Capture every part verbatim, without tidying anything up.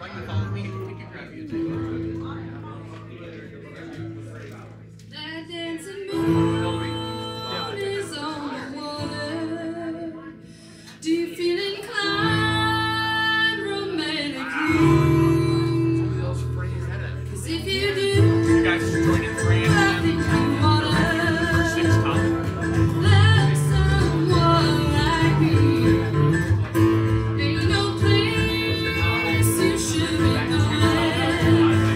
That dancing moon is on the water. Do you feel inclined romantically? 'Cause if you do, You guys joined in three and I think you wanna six top. love someone like me. Ain't no place you shouldn't go.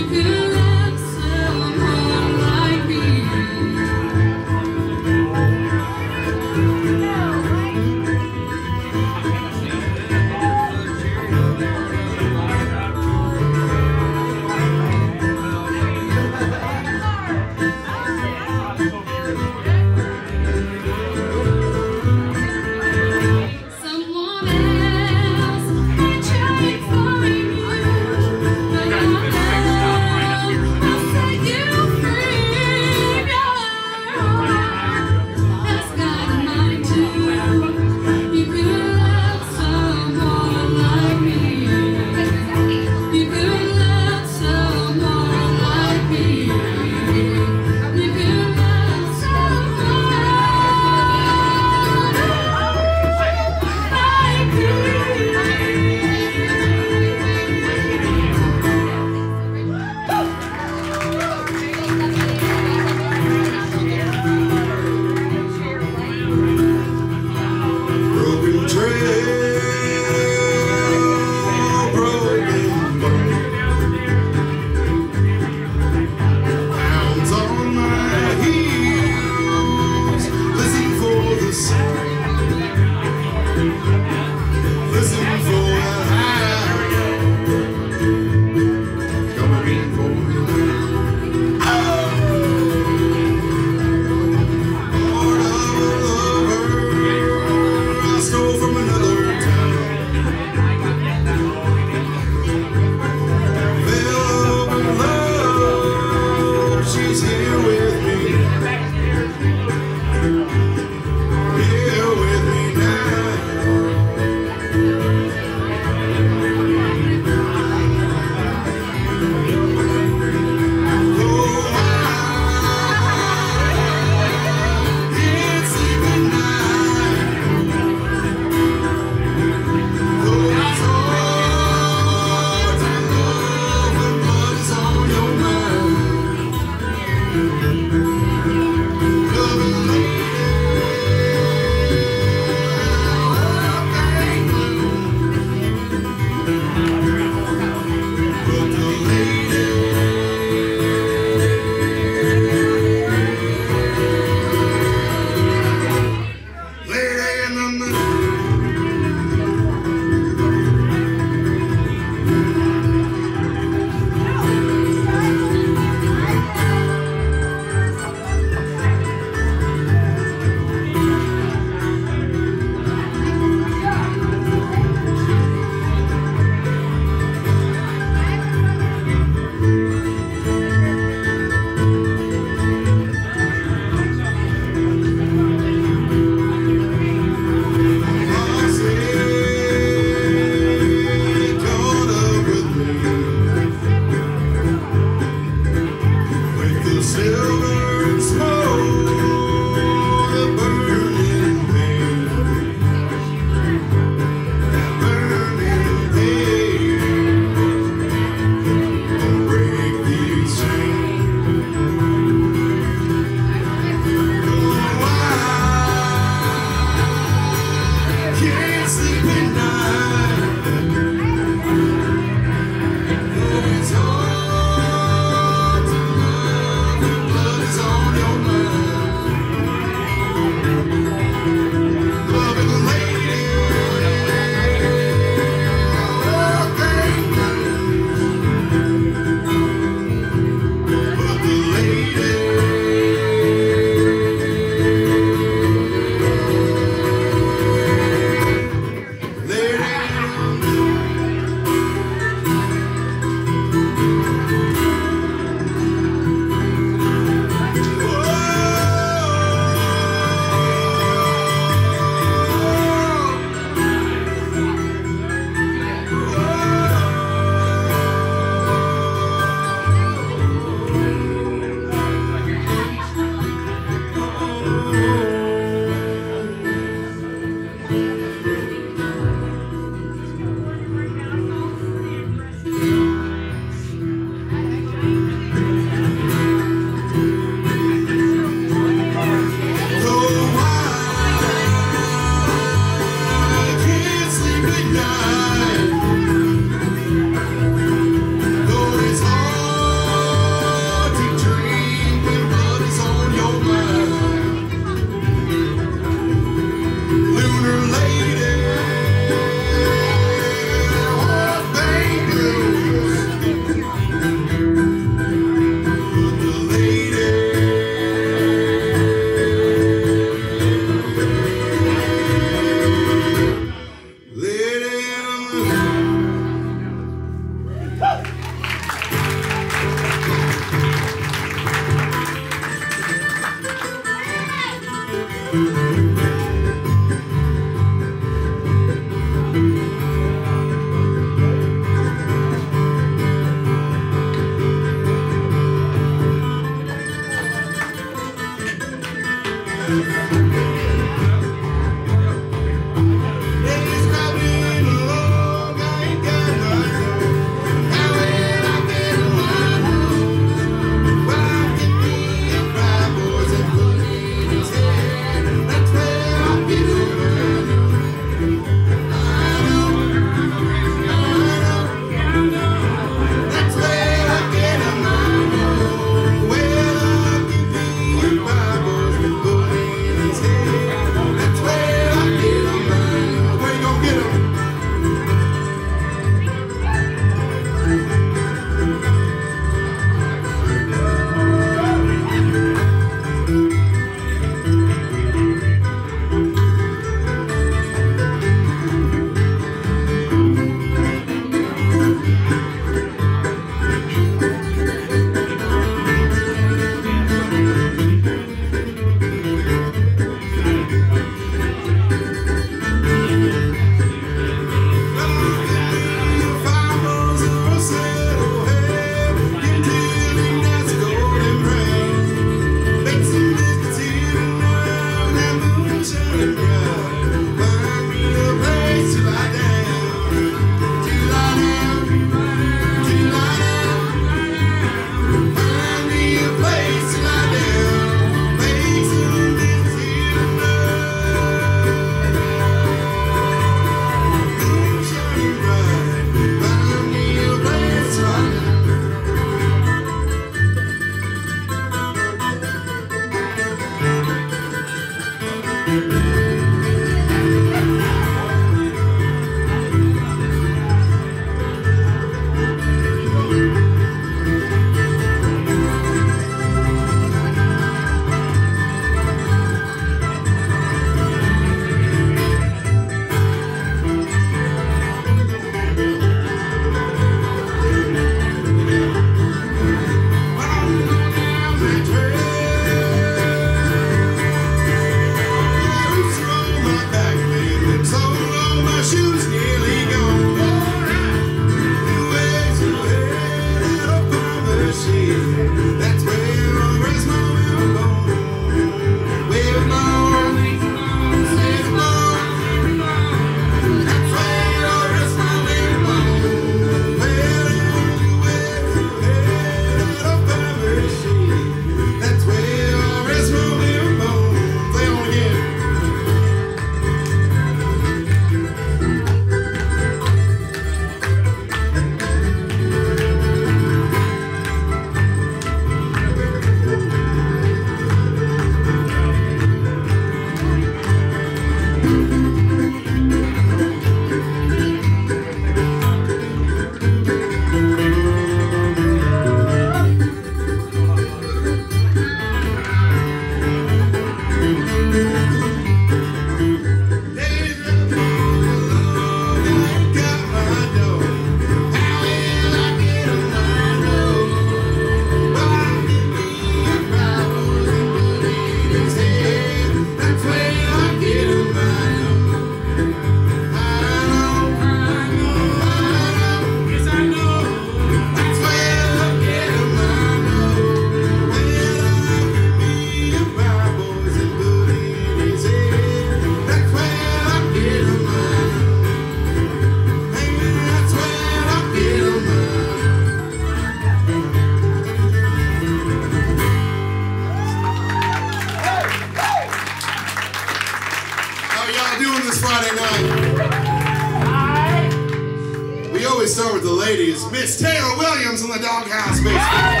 always start with the ladies. Miss Taylor Williams in the doghouse basement.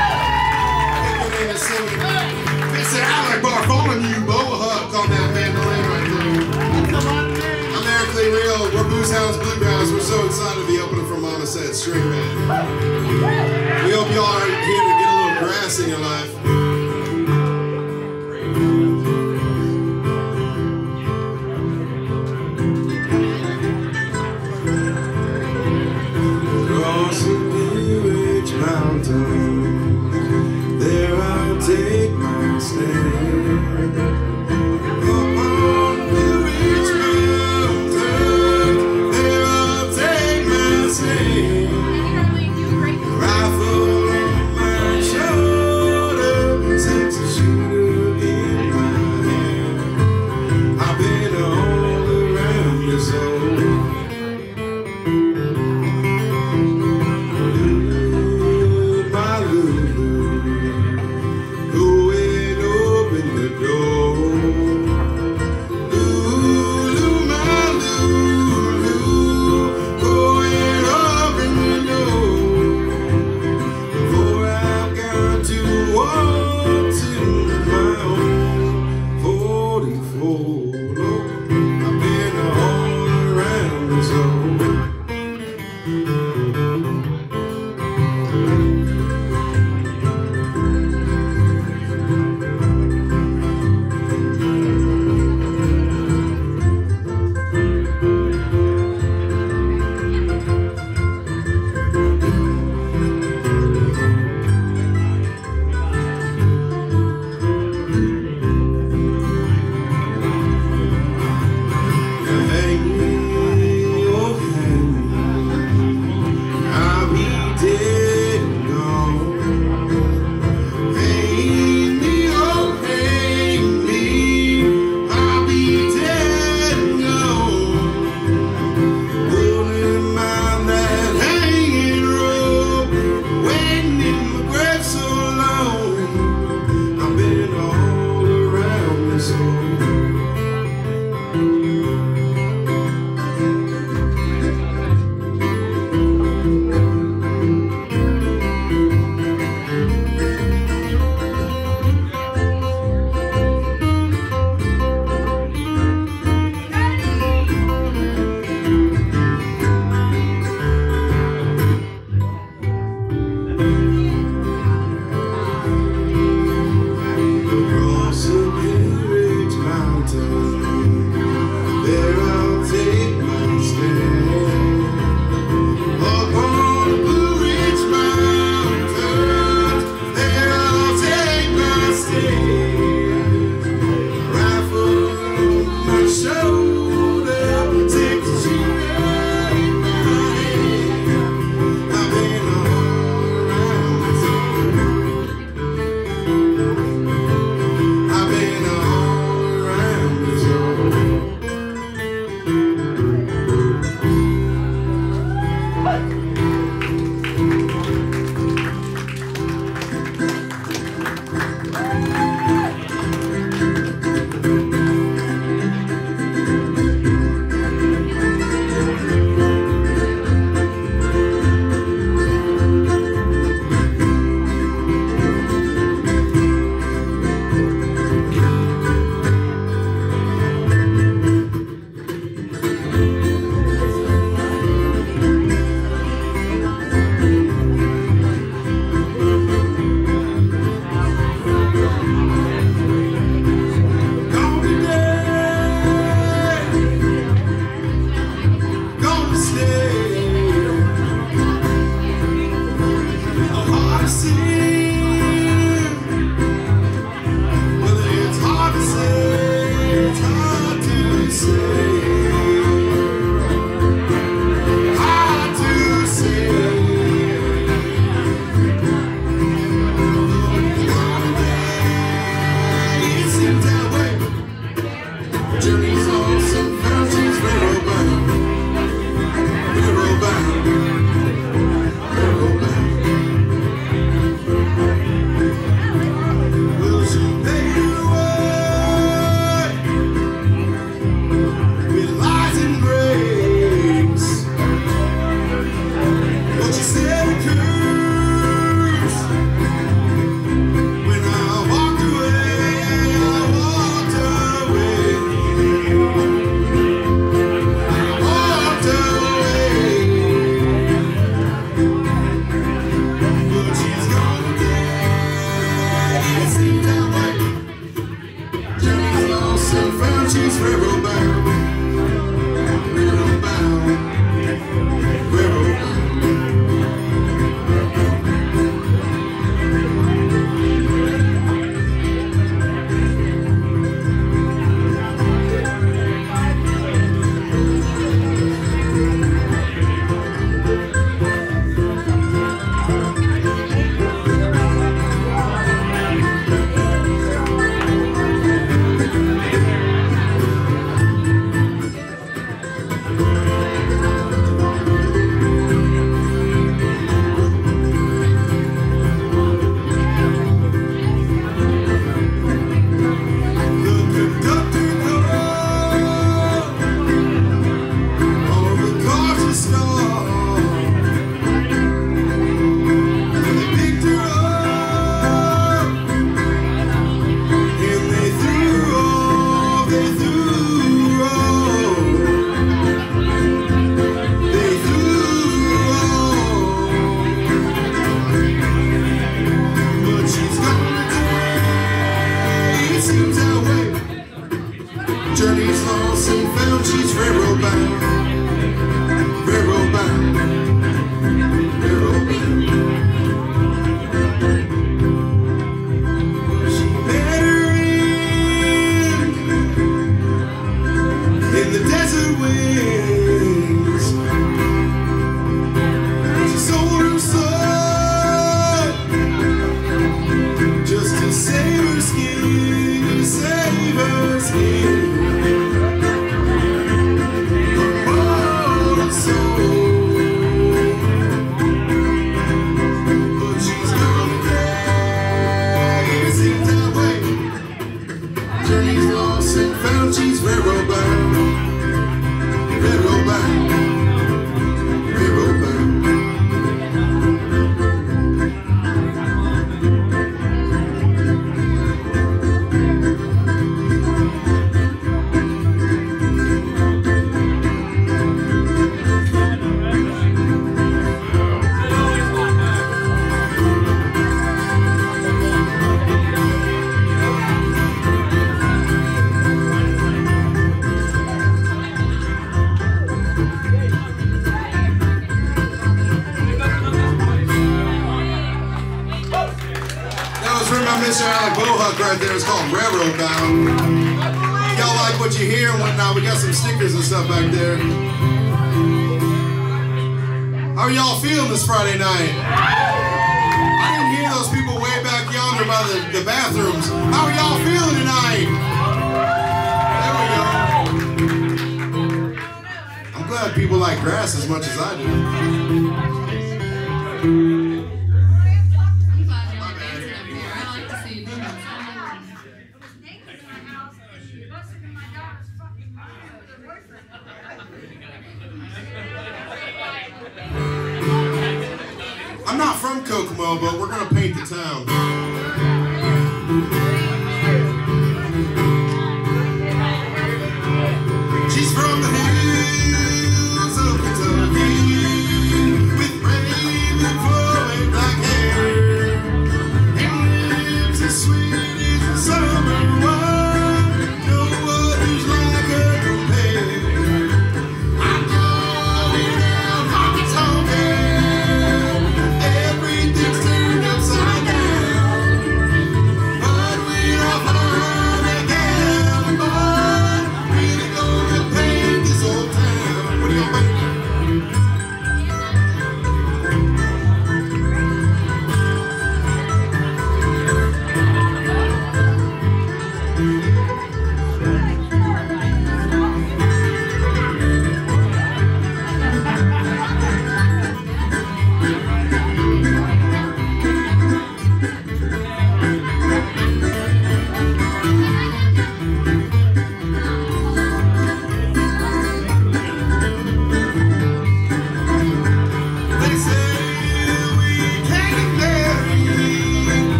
Mister Alec Bartholomew Bohut on that mandolin right there. I'm Eric Lee Real. We're Booze House Bluegrass. We're so excited to be opening for Mama Said String Band. We hope y'all are here to get a little grass in your life. Crossing Blue Ridge Mountain, there I'll take my stand. Upon Blue Ridge Mountain, there I'll take my stand. Rifle on my shoulder, six shooter in my hand. I've been all around this old. Mister Alec Bohuck right there. It's called Railroad Bound. Y'all like what you hear and whatnot. We got some stickers and stuff back there. How are y'all feeling this Friday night? I didn't hear those people way back yonder by the, the bathrooms. How are y'all feeling tonight? There we go. I'm glad people like grass as much as I do. I'm glad y'all are dancing up here. I like to see you dance. I'm not from Kokomo, but we're gonna paint the town. She's from the hills of Kentucky, with raven flowing black hair, and lips as sweet as the summer wine. No others like her compare. I'm going out honky tonk. Everything's turned upside down.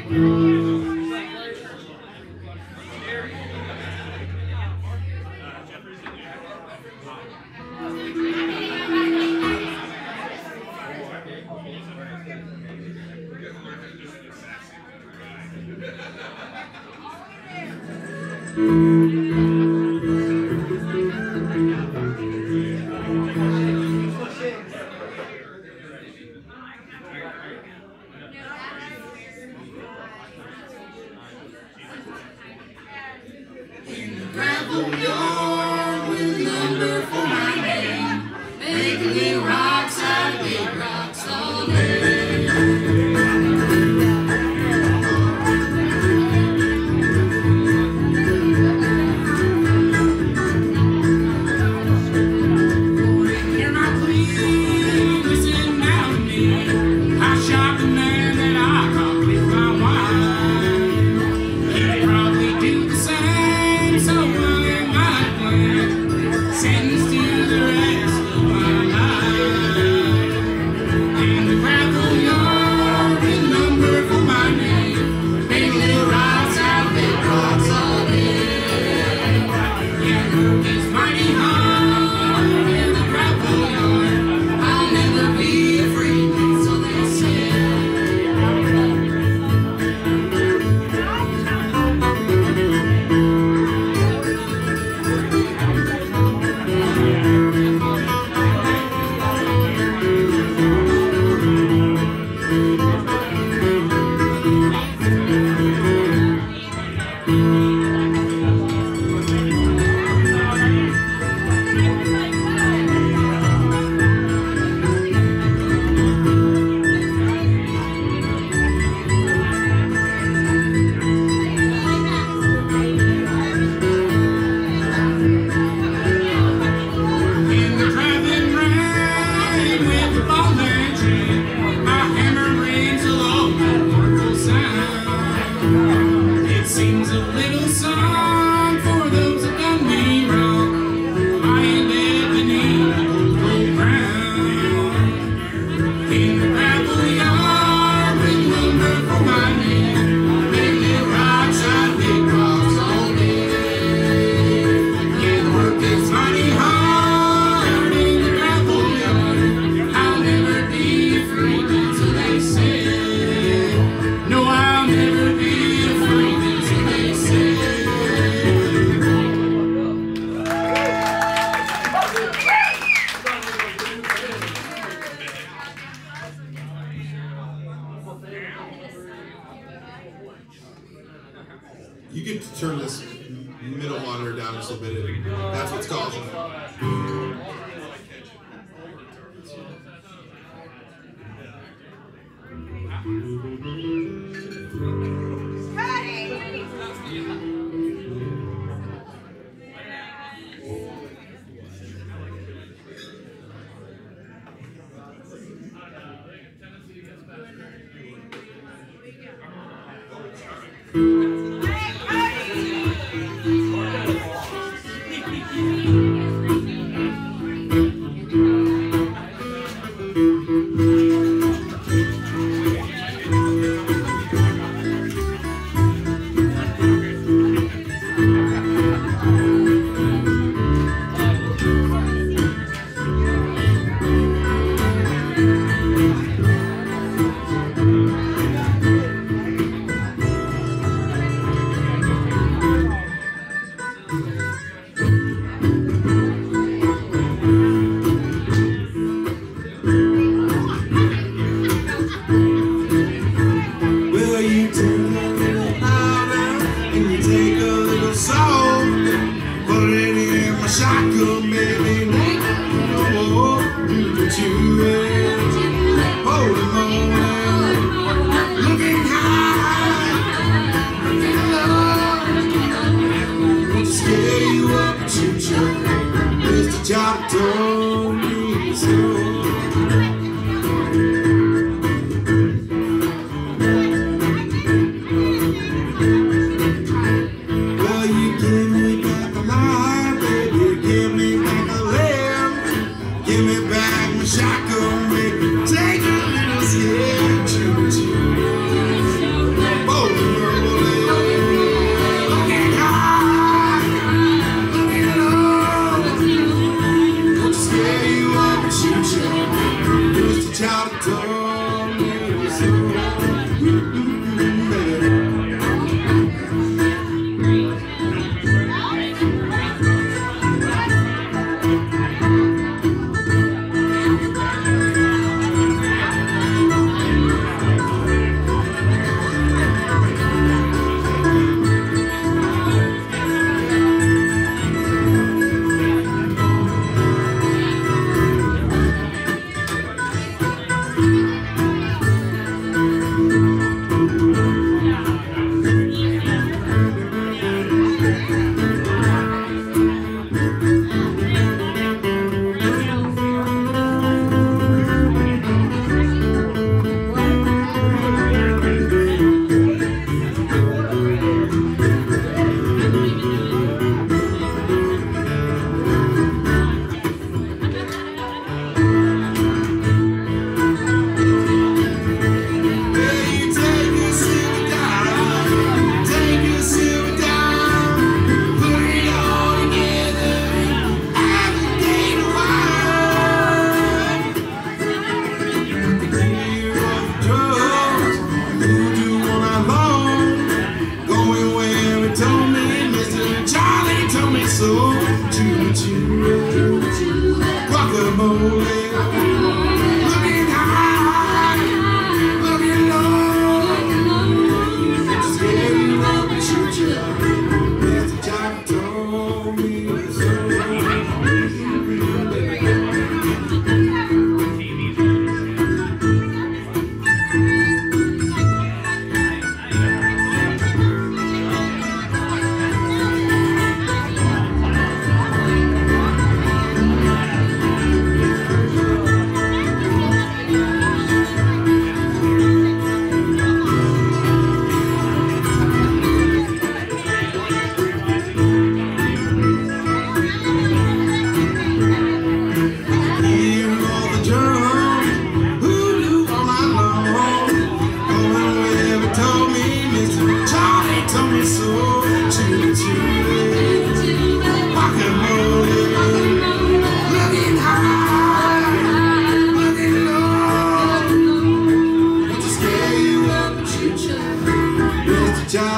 You can turn this middle monitor down just a bit. That's what's causing it.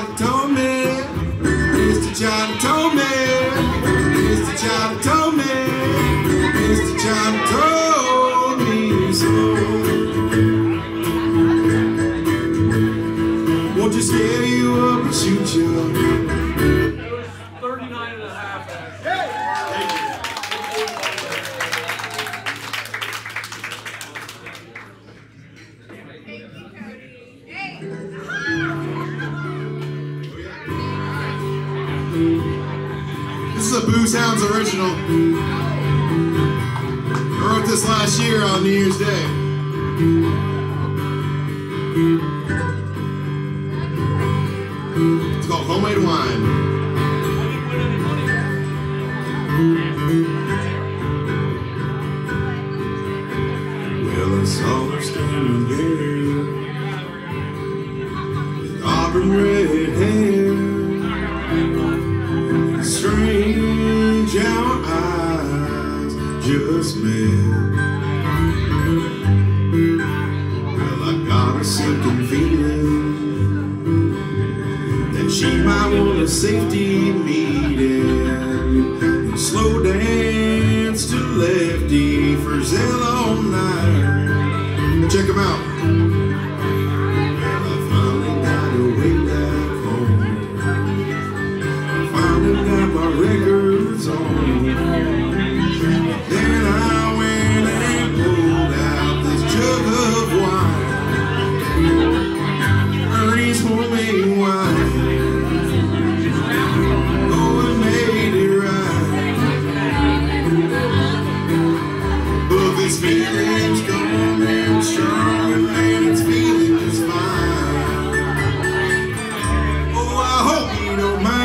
Child told me, Mister Child told me, Mister Child told me, Mister Child told me so. Won't you scare you up and shoot you up? thirty-nine and a half. This is a Booze Hounds original. I wrote this last year on New Year's Day. It's called Homemade Wine. Well, I saw her standing there with auburn red hair. Strange our eyes just met. Well, I got a sinking feeling that she might want a safety meeting and slow dance to Lefty Frizzell all night. Check him out. Well, I finally got away back home. Got my records on. Then I went and pulled out this jug of wine, Ernie's homemade wine. Oh, it made it right. But this feeling's coming strong, and it's feeling just fine. Oh, I hope you don't mind.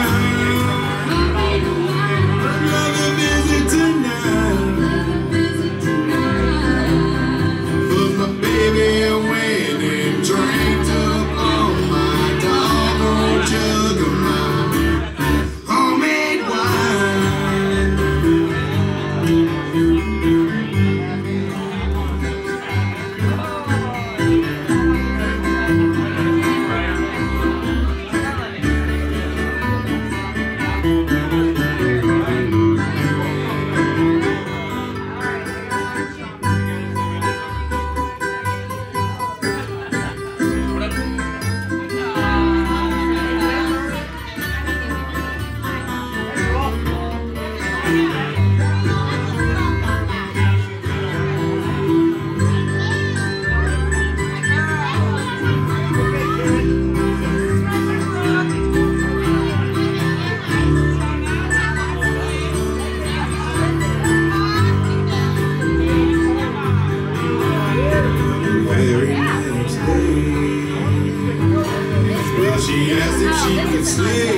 She asked if she could stay.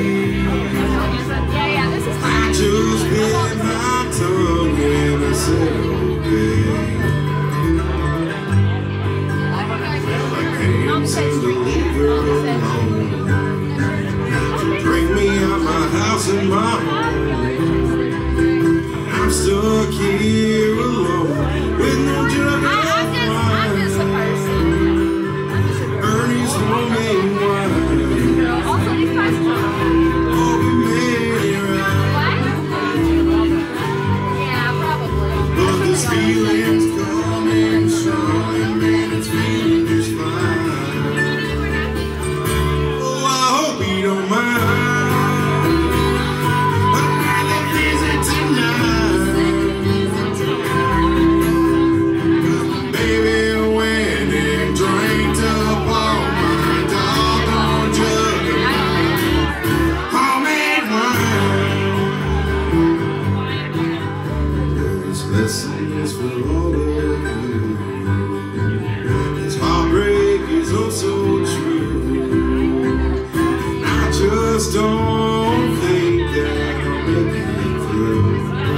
I just bit my tongue and I said okay. Well, I can't seem to leave her alone. She bring me out my house and my home. I'm stuck here alone with no jug of wine. Ernie's homemade wine. Feelings coming strong, and man, it's feeling just fine. Oh, I hope you don't mind. I'd rather visit tonight. Baby went and drank up all my doggone jug of homemade wine. This lesson is for all of you. This heartbreak is oh so true. I just don't think that I'll make it through.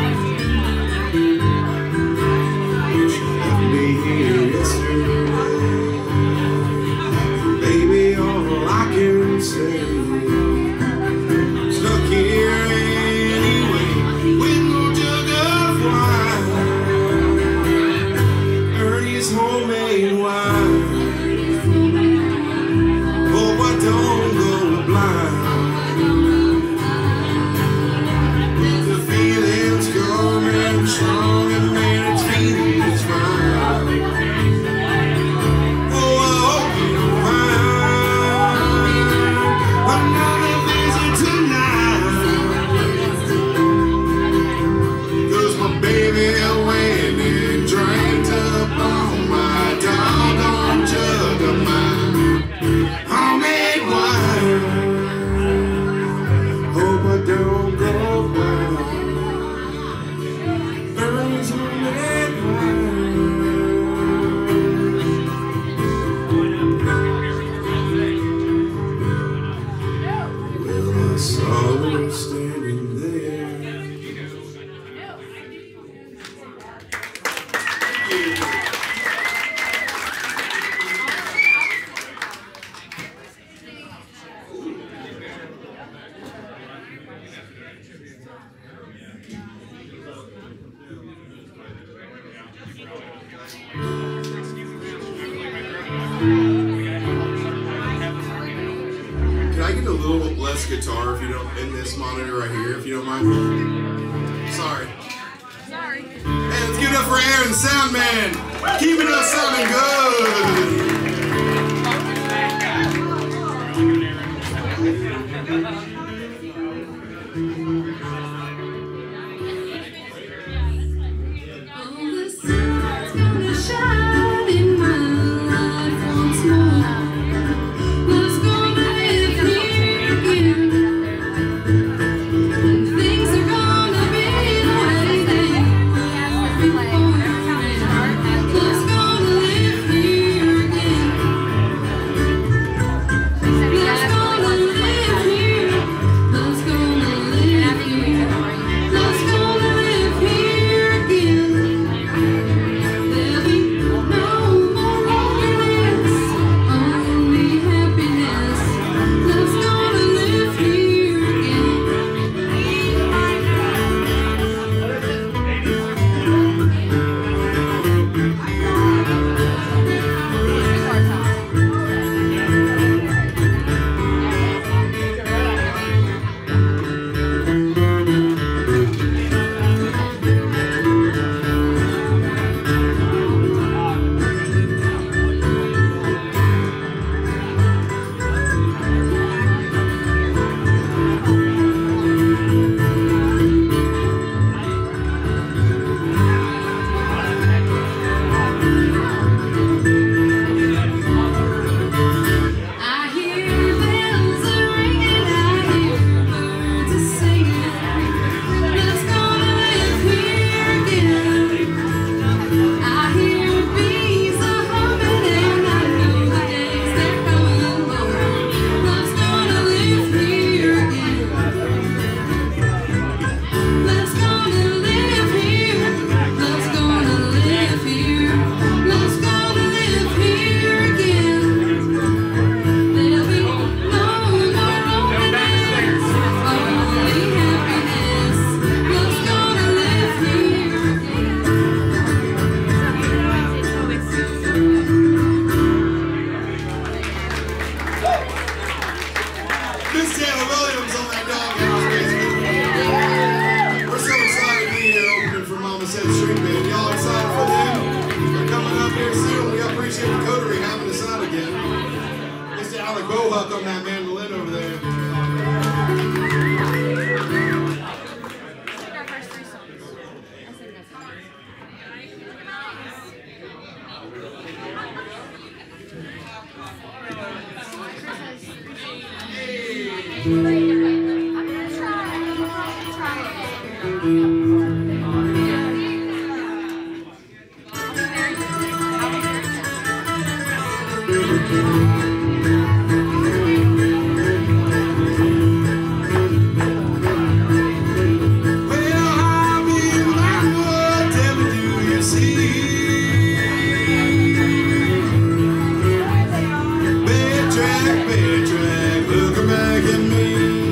She left me here yesterday. Baby, all I can say, stuck here anyway with no jug of wine. Ernie's homemade wine. Oh, I don't go blind. mind. The feeling's going strong and man, it's feeling it's fine. Oh, I hope you don't mind another visit tonight. 'Cause my baby went and drank up on my doggone jug of mine. Homemade wine. Hope I don't go wild. Burns homemade wine. Well, I saw her standing there. Can I get a little less guitar if you don't, in this monitor right here, if you don't mind? Sorry. Sorry. Hey, let's give it up for Aaron, sound man, keeping us sounding good. Bohuck on that mandolin over there. Bad track, bad track, looking back at me.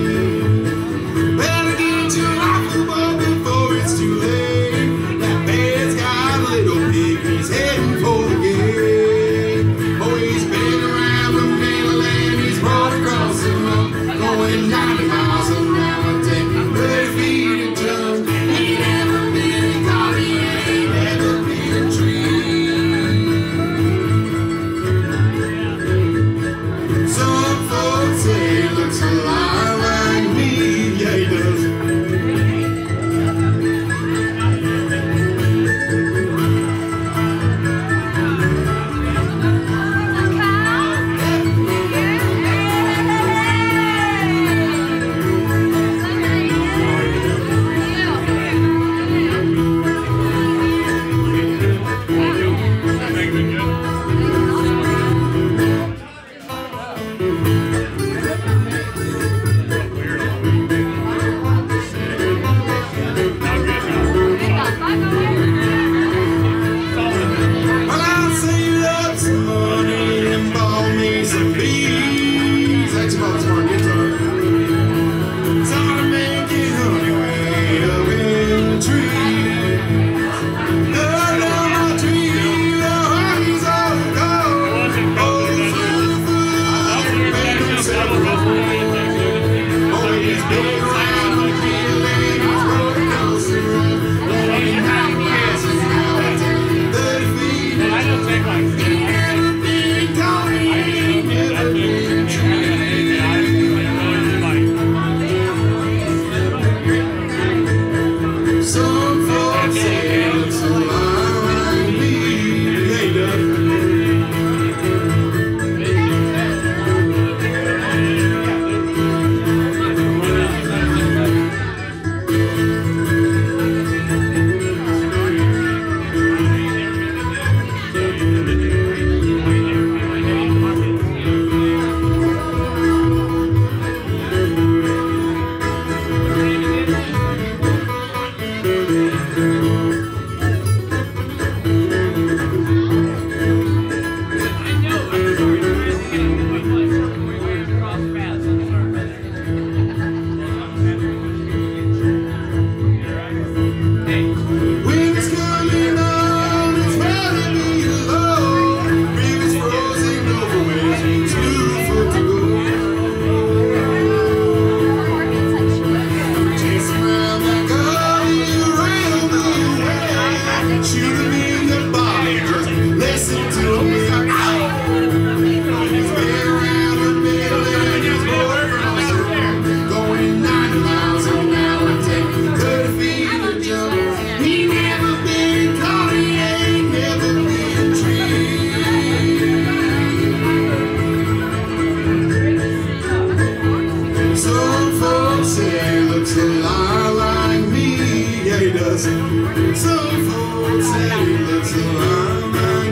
was. Some folks say that's a lot like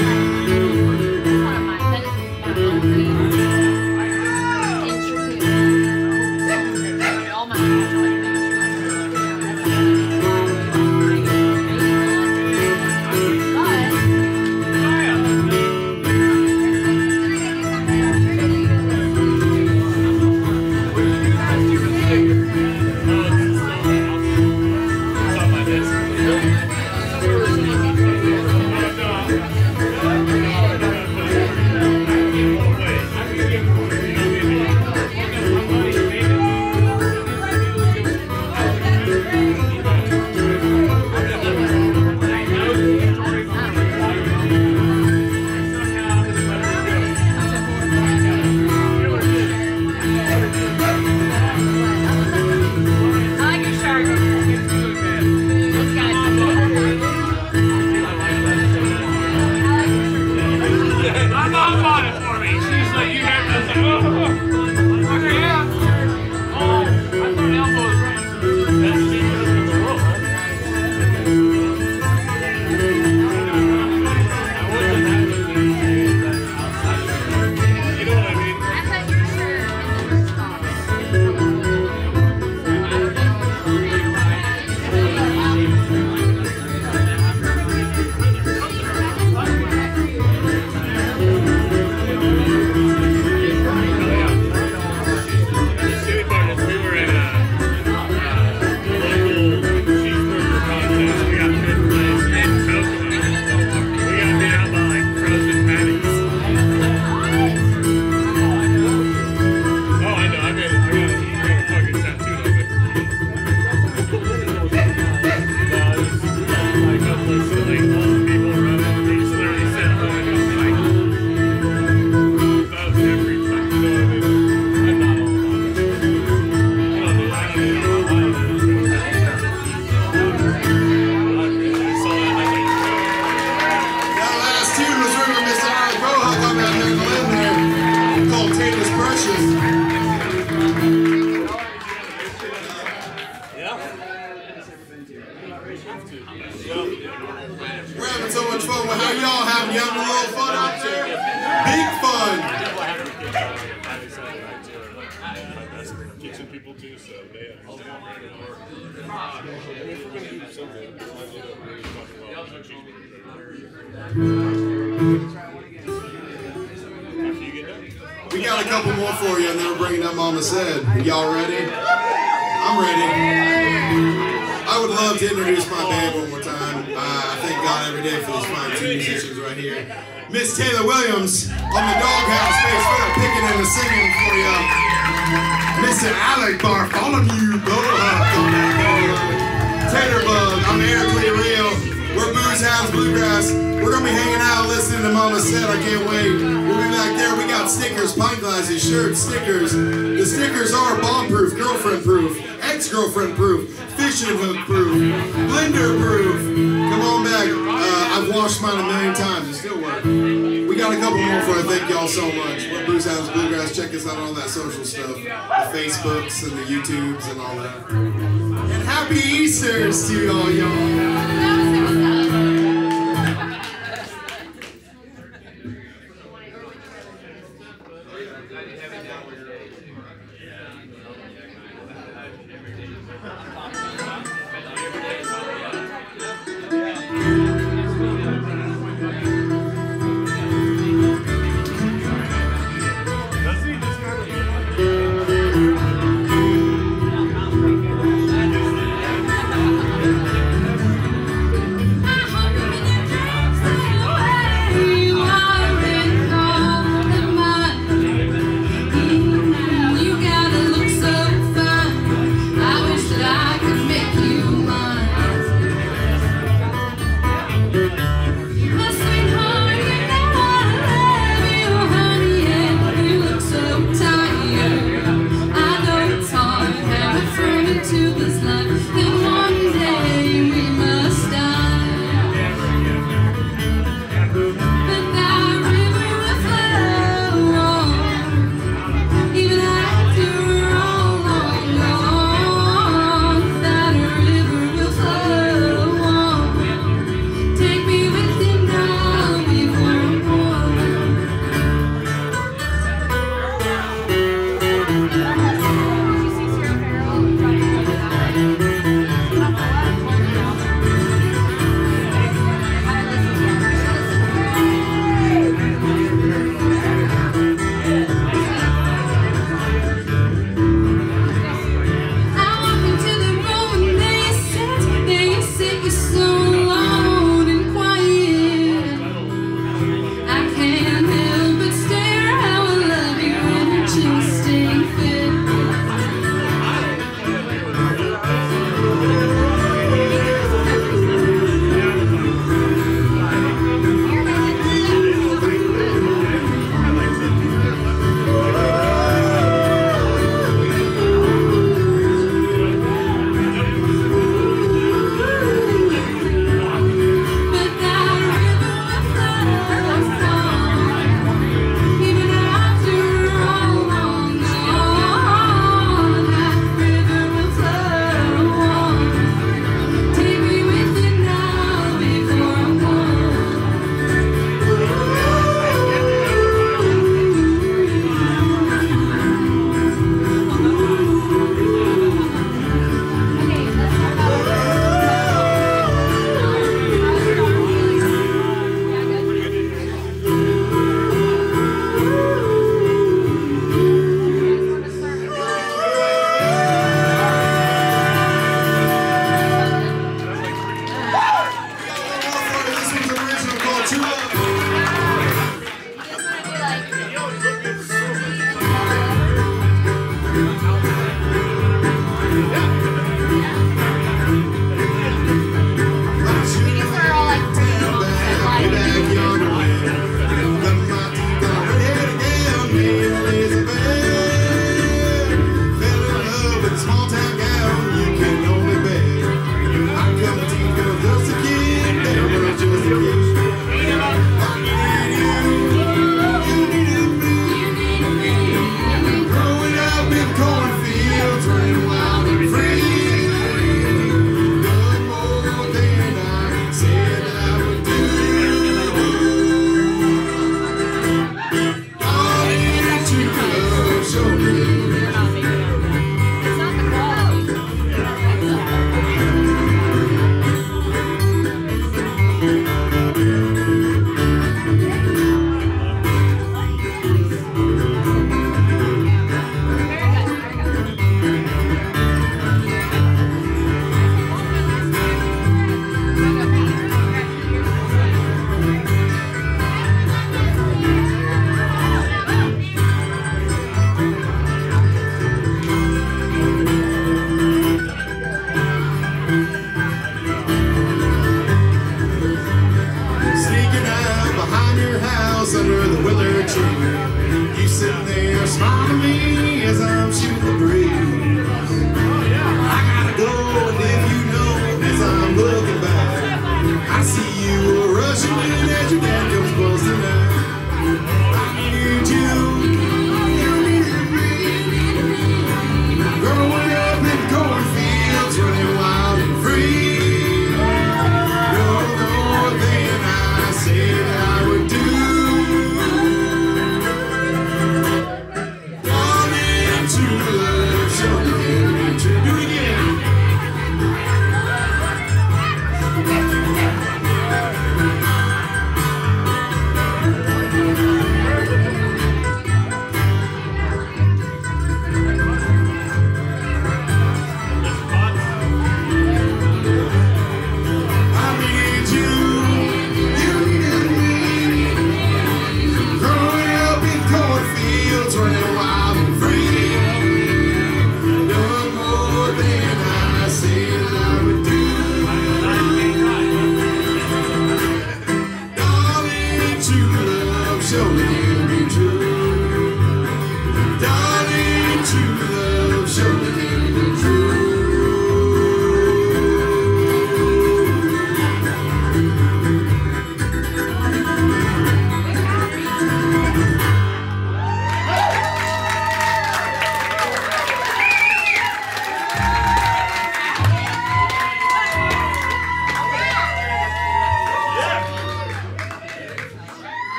We're having so much fun. Well, how y'all having? You having a little fun out there? Big fun. Kitchen people too, so they have We got a couple more for you, and then we're bringing up Mama Said. Y'all ready? I'm ready. I would love to introduce my band one more time. Uh, I thank God every day for these fine two musicians right here. Miss Taylor Williams on the Doghouse bass, for the picking and the singing for you. Mister Alec Bartholomew, Tater Bug, I'm Eric Lee Real. We're Booze House Bluegrass. We're gonna be hanging out listening to Mama Said. I can't wait. We'll be back there. We got stickers, pint glasses, shirts, stickers. The stickers are bomb-proof, girlfriend-proof, ex-girlfriend-proof, fishing hook-proof, blender-proof. Come on back. Uh, I've washed mine a million times. It still works. We got a couple more for you. Thank y'all so much. We're Booze House Bluegrass. Check us out on all that social stuff. The Facebooks and the YouTubes and all that. And happy Easters to all y'all. to